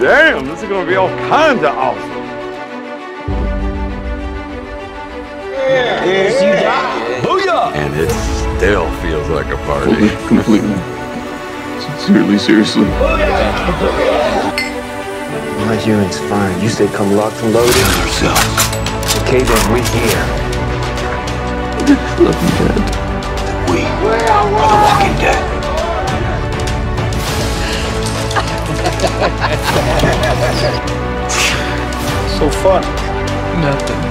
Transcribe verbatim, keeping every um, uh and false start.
Damn, this is gonna be all kinds of awesome. Yeah. Yeah. Yeah. Booyah! And it still feels like a party. Completely. Sincerely, seriously. My hearing's fine. You said come locked and loaded? Kill yourself. Okay, then we're here. I love you, Dad. We are the Walking Dead. So fun. Nothing.